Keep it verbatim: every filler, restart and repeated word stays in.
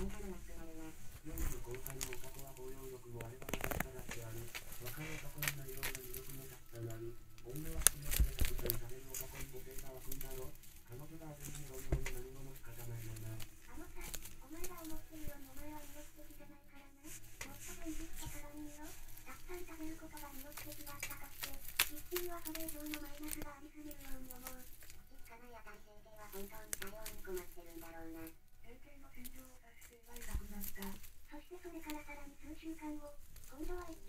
からなくなるな。 よんいの後輩のおかとは包容力もあれば優しさだってある。若い男にないような魅力もたくさんある。女は好きな食べたくて食べる男に母性が湧くんだろ。彼女が当てにいろんなに何も仕方ないよな。 あのさ、お前が思ってるようにお前は魅力的じゃないからな。もっと現実と鏡見ろ。たくさん食べることが魅力的だったとして、実にはそれ以上のマイナスがありすぎるように思う。落ち着かないあたり整形は本当に多様に困ってるんだろうな。 整形の天井を察して奪いたくなった。 そしてそれからさらに数週間後、今度は一